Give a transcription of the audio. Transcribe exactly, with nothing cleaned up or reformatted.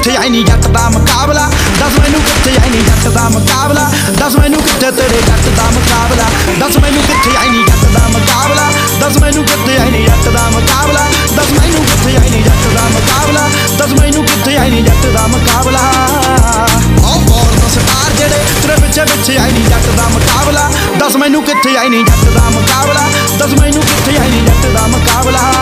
कित्थे आई नी जट दा मुकाबला दस मैनू कित्थे आई नी जट दा मुकाबला दस मैनू कित्थे तेरे जट दा मुकाबला दस मैनू कित्थे आई नी जट दा मुकाबला दस मैनू कित्थे आई नी जट दा मुकाबला दस मैनू कित्थे आई नी जट दा मुकाबला दस मैनू कित्थे आई नी जट दा मुकाबला ओ बोल दस पार जेड़े तेरे पिछे पिछे आई नी जट दा मुकाबला दस मैनू कित्थे आई नी जट दा मुकाबला दस मैनू कित्थे आई नी जट दा मुकाबला